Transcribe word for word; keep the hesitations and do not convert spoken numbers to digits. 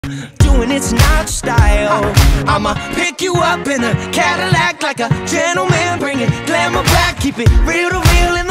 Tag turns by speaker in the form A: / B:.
A: doing it's not style. I'ma pick you up in a Cadillac like a gentleman, bring it glamour back, keep it real to real in the